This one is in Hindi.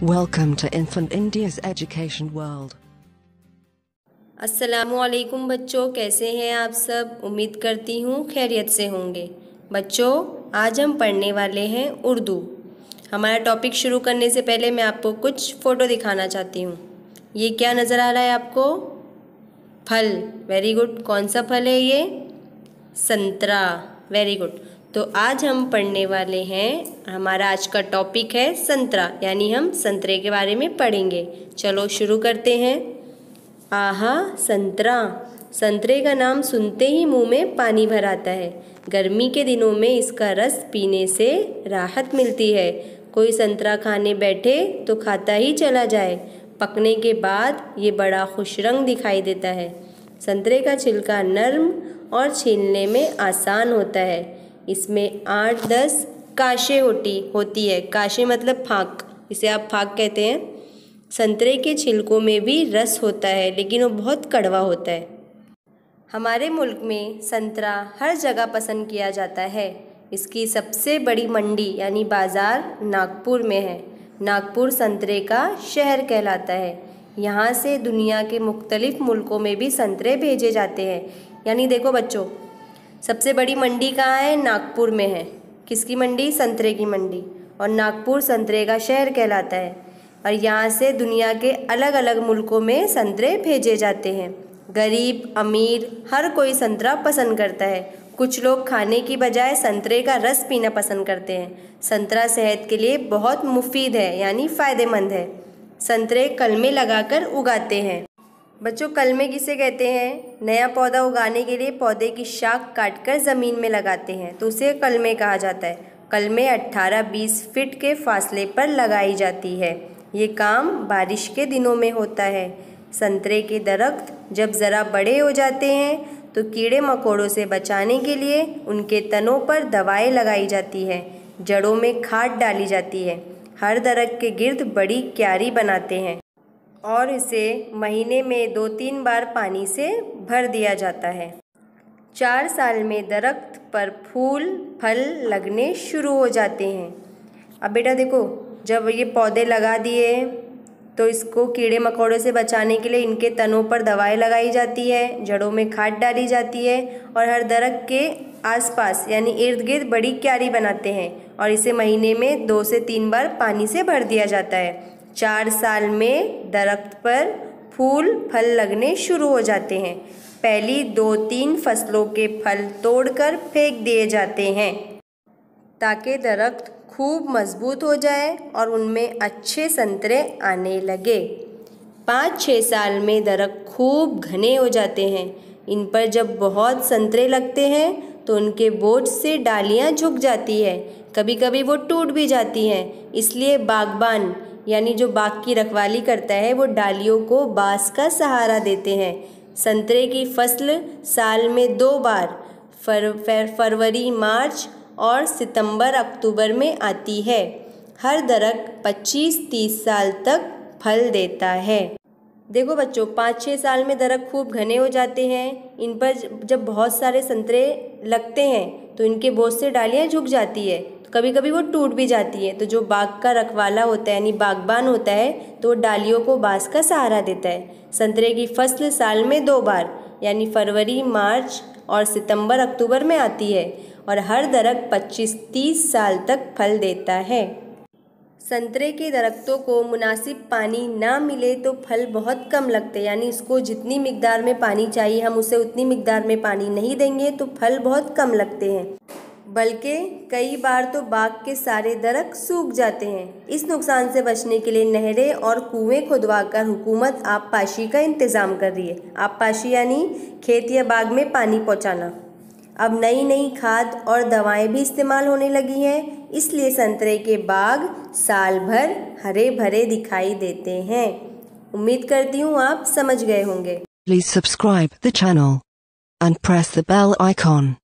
Welcome to Infant India's Education World. अस्सलामुअलैकुम बच्चों, कैसे हैं आप सब। उम्मीद करती हूँ खैरियत से होंगे। बच्चों, आज हम पढ़ने वाले हैं उर्दू। हमारा टॉपिक शुरू करने से पहले मैं आपको कुछ फ़ोटो दिखाना चाहती हूँ। ये क्या नज़र आ रहा है आपको? फल। Very good. कौन सा फल है ये? संतरा। Very good. तो आज हम पढ़ने वाले हैं, हमारा आज का टॉपिक है संतरा, यानी हम संतरे के बारे में पढ़ेंगे। चलो शुरू करते हैं। आहा संतरा। संतरे का नाम सुनते ही मुंह में पानी भर आता है। गर्मी के दिनों में इसका रस पीने से राहत मिलती है। कोई संतरा खाने बैठे तो खाता ही चला जाए। पकने के बाद ये बड़ा खुश रंग दिखाई देता है। संतरे का छिलका नर्म और छीलने में आसान होता है। इसमें 8-10 काशे होती है। काशे मतलब फाँक, इसे आप फाँक कहते हैं। संतरे के छिलकों में भी रस होता है, लेकिन वो बहुत कड़वा होता है। हमारे मुल्क में संतरा हर जगह पसंद किया जाता है। इसकी सबसे बड़ी मंडी यानी बाज़ार नागपुर में है। नागपुर संतरे का शहर कहलाता है। यहाँ से दुनिया के मुख्तलिफ मुल्कों में भी संतरे भेजे जाते हैं। यानी देखो बच्चों, सबसे बड़ी मंडी कहाँ है? नागपुर में है। किसकी मंडी? संतरे की मंडी। और नागपुर संतरे का शहर कहलाता है। और यहाँ से दुनिया के अलग अलग मुल्कों में संतरे भेजे जाते हैं। गरीब अमीर हर कोई संतरा पसंद करता है। कुछ लोग खाने की बजाय संतरे का रस पीना पसंद करते हैं। संतरा सेहत के लिए बहुत मुफीद है, यानी फ़ायदेमंद है। संतरे कलमे लगाकर उगाते हैं। बच्चों, कलमे किसे कहते हैं? नया पौधा उगाने के लिए पौधे की शाख काटकर ज़मीन में लगाते हैं, तो उसे कलमे कहा जाता है। कलमे 18-20 फीट के फासले पर लगाई जाती है। ये काम बारिश के दिनों में होता है। संतरे के दरख्त जब ज़रा बड़े हो जाते हैं तो कीड़े मकोड़ों से बचाने के लिए उनके तनों पर दवाएं लगाई जाती है। जड़ों में खाद डाली जाती है। हर दरख्त के गिर्द बड़ी क्यारी बनाते हैं और इसे महीने में 2-3 बार पानी से भर दिया जाता है। 4 साल में दरख्त पर फूल फल लगने शुरू हो जाते हैं। अब बेटा देखो, जब ये पौधे लगा दिए तो इसको कीड़े मकोड़ों से बचाने के लिए इनके तनों पर दवाएं लगाई जाती है, जड़ों में खाद डाली जाती है और हर दरख्त के आसपास यानी इर्द गिर्द बड़ी क्यारी बनाते हैं और इसे महीने में 2 से 3 बार पानी से भर दिया जाता है। 4 साल में दरख्त पर फूल फल लगने शुरू हो जाते हैं। पहली 2-3 फसलों के फल तोड़कर फेंक दिए जाते हैं ताकि दरख्त खूब मजबूत हो जाए और उनमें अच्छे संतरे आने लगे। 5-6 साल में दरख्त खूब घने हो जाते हैं। इन पर जब बहुत संतरे लगते हैं तो उनके बोझ से डालियां झुक जाती है। कभी कभी वो टूट भी जाती हैं। इसलिए बागबान यानी जो बाग की रखवाली करता है वो डालियों को बांस का सहारा देते हैं। संतरे की फसल साल में 2 बार फरवरी मार्च और सितंबर अक्टूबर में आती है। हर दरख्त 25-30 साल तक फल देता है। देखो बच्चों, 5-6 साल में दरख्त खूब घने हो जाते हैं। इन पर जब बहुत सारे संतरे लगते हैं तो इनके बोझ से डालियां झुक जाती है, तो कभी कभी वो टूट भी जाती है। तो जो बाग का रखवाला होता है यानी बागबान होता है तो वो डालियों को बांस का सहारा देता है। संतरे की फसल साल में 2 बार यानी फरवरी मार्च और सितंबर अक्टूबर में आती है और हर दरख्त 25-30 साल तक फल देता है। संतरे के दरख्तों को मुनासिब पानी ना मिले तो फल बहुत कम लगते हैं, यानी इसको जितनी मिकदार में पानी चाहिए हम उसे उतनी मिकदार में पानी नहीं देंगे तो फल बहुत कम लगते हैं। बल्कि कई बार तो बाग के सारे दरख्त सूख जाते हैं। इस नुकसान से बचने के लिए नहरें और कुएं खुदवाकर हुकूमत आबपाशी का इंतज़ाम कर रही है। आबपाशी यानी खेत या बाग में पानी पहुँचाना। अब नई नई खाद और दवाएं भी इस्तेमाल होने लगी हैं, इसलिए संतरे के बाग साल भर हरे भरे दिखाई देते हैं। उम्मीद करती हूँ आप समझ गए होंगे। Please subscribe the channel and press the bell icon.